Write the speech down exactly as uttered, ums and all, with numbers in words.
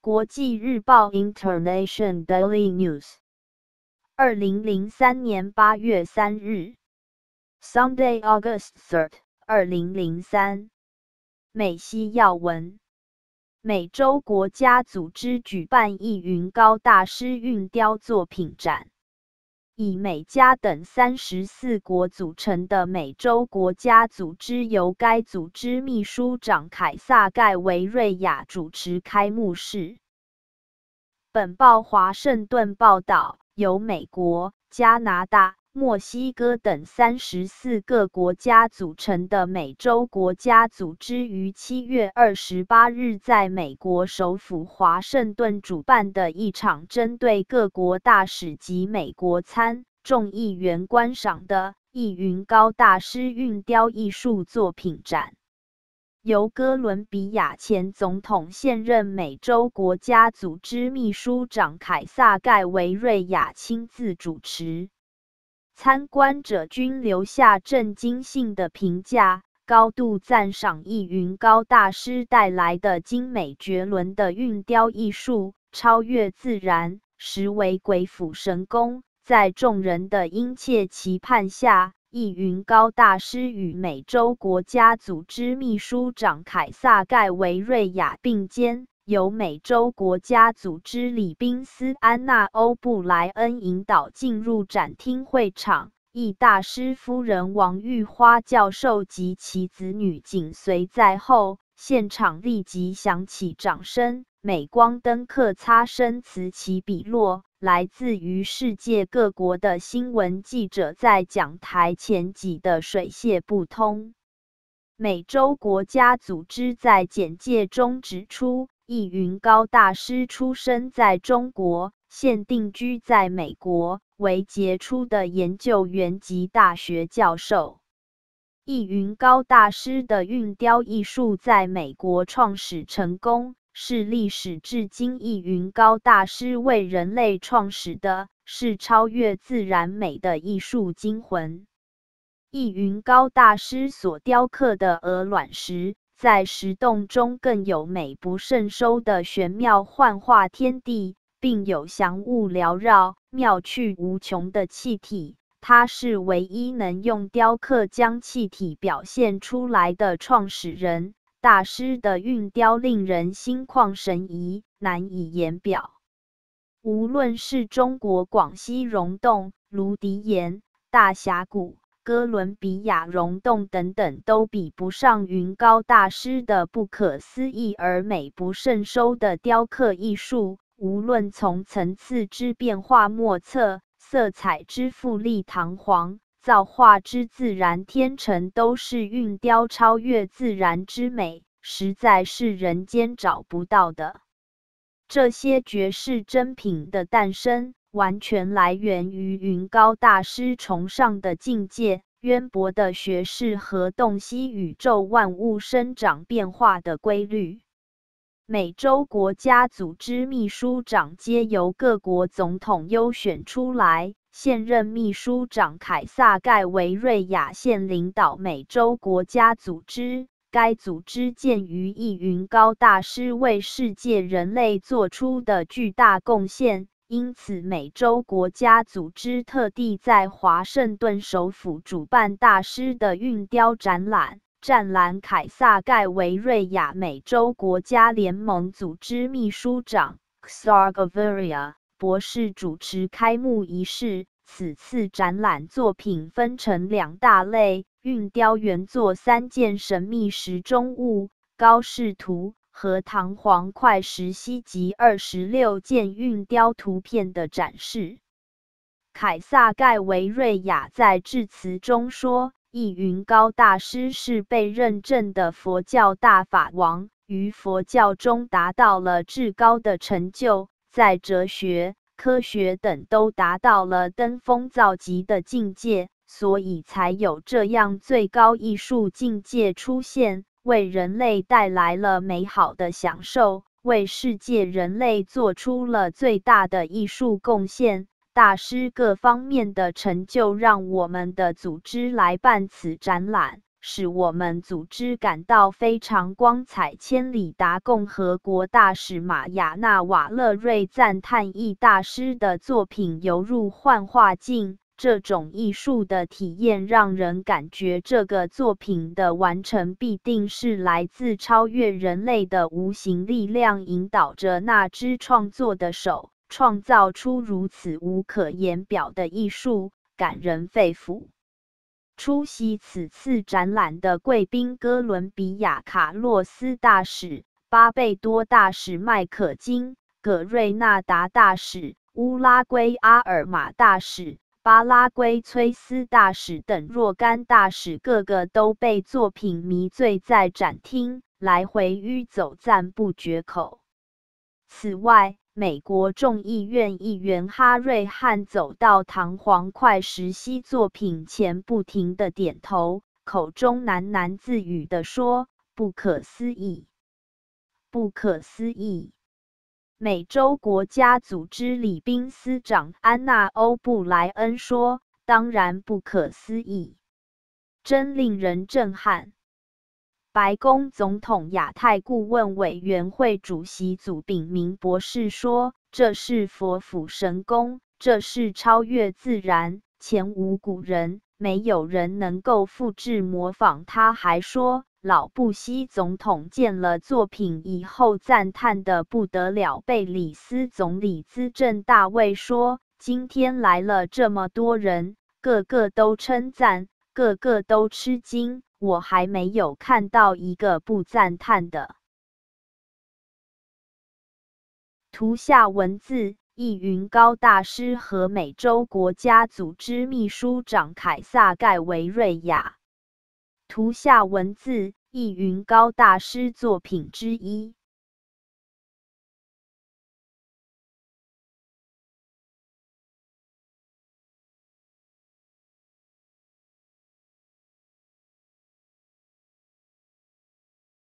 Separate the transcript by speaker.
Speaker 1: 国际日报 International Daily News 二零零三年八月三日 Sunday August third 二零零三美西要闻美洲国家组织举办艺云高大师运雕作品展。以美加等三十四国组成的美洲国家组织由该组织秘书长凯撒·盖维瑞亚主持开幕式。本报华盛顿报道，由美国、加拿大、墨西哥等三十四个国家组成的美洲国家组织于七月二十八日在美国首府华盛顿主办的一场针对各国大使及美国参众议员观赏的艺云高大师运雕艺术作品展，由哥伦比亚前总统现任美洲国家组织秘书长凯撒·盖维瑞亚亲自主持。参观者均留下震惊性的评价，高度赞赏艺云高大师带来的精美绝伦的运雕艺术，超越自然，实为鬼斧神工。在众人的殷切期盼下，艺云高大师与美洲国家组织秘书长凯撒·盖维瑞亚并肩，由美洲国家组织礼宾司安娜·欧布莱恩引导进入展厅会场，艺大师夫人王玉花教授及其子女紧随在后，现场立即响起掌声，镁光灯刻擦身此起彼落。来自于世界各国的新闻记者在讲台前挤得水泄不通。美洲国家组织在简介中指出，艺云高大师出生在中国，现定居在美国，为杰出的研究员及大学教授。艺云高大师的运雕艺术在美国创始成功，是历史至今艺云高大师为人类创始的，是超越自然美的艺术精魂。艺云高大师所雕刻的鹅卵石，在石洞中更有美不胜收的玄妙幻化天地，并有祥雾缭绕、妙趣无穷的气体。他是唯一能用雕刻将气体表现出来的创始人。大师的运雕令人心旷神怡，难以言表。无论是中国广西溶洞、卢迪岩、大峡谷、哥伦比亚溶洞等等，都比不上云高大师的不可思议而美不胜收的雕刻艺术。无论从层次之变化莫测、色彩之富丽堂皇、造化之自然天成，都是运雕超越自然之美，实在是人间找不到的。这些绝世珍品的诞生，完全来源于云高大师崇尚的境界、渊博的学识和洞悉宇宙万物生长变化的规律。美洲国家组织秘书长皆由各国总统优选出来，现任秘书长凯撒·盖维瑞亚现领导美洲国家组织。该组织鉴于艺云高大师为世界人类做出的巨大贡献，因此美洲国家组织特地在华盛顿首府主办大师的运雕展览。湛蓝凯撒·盖维瑞亚美洲国家联盟组织秘书长 Xar Gaviria 博士主持开幕仪式。此次展览作品分成两大类，运雕原作三件神秘石钟物、高视图和弹簧块石犀及二十六件运雕图片的展示。凯撒·盖维瑞亚在致辞中说，艺云高大师是被认证的佛教大法王，于佛教中达到了至高的成就，在哲学、科学等都达到了登峰造极的境界，所以才有这样最高艺术境界出现，为人类带来了美好的享受，为世界人类做出了最大的艺术贡献。大师各方面的成就让我们的组织来办此展览， 使我们组织感到非常光彩。千里达共和国大使玛雅娜瓦勒瑞赞叹易大师的作品犹如幻化境，这种艺术的体验让人感觉这个作品的完成必定是来自超越人类的无形力量引导着那只创作的手，创造出如此无可言表的艺术，感人肺腑。出席此次展览的贵宾：哥伦比亚卡洛斯大使、巴贝多大使、麦可金、葛瑞纳达大使、乌拉圭阿尔马大使、巴拉圭崔斯大使等若干大使，个个都被作品迷醉在展厅，来回迂走，赞不绝口。此外，美国众议院议员哈瑞汉走到唐黄快石溪作品前，不停地点头，口中喃喃自语地说：“不可思议，不可思议。”美洲国家组织礼宾司长安娜·欧布莱恩说：“当然不可思议，真令人震撼。”白宫总统亚太顾问委员会主席祖炳明博士说：“这是佛斧神工，这是超越自然，前无古人，没有人能够复制模仿。”他还说，老布希总统见了作品以后赞叹得不得了。贝里斯总理资政大卫说：“今天来了这么多人，个个都称赞，个个都吃惊。我还没有看到一个不赞叹的。”图下文字：易云高大师和美洲国家组织秘书长凯撒盖维瑞亚。图下文字：易云高大师作品之一。